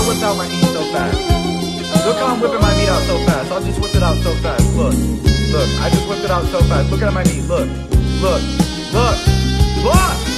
whipped out my meat so fast. Look how I'm whipping my meat out so fast. I'll just whip it out so fast. Look. Look. I just whipped it out so fast. Look at my meat. Look. Look. Look. Look!